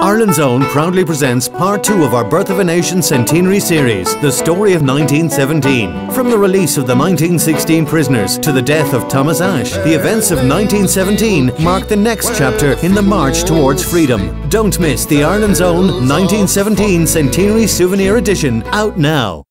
Ireland's Own proudly presents Part 2 of our Birth of a Nation Centenary series, the story of 1917. From the release of the 1916 prisoners to the death of Thomas Ashe, the events of 1917 mark the next chapter in the march towards freedom. Don't miss the Ireland's Own 1917 Centenary Souvenir Edition, out now.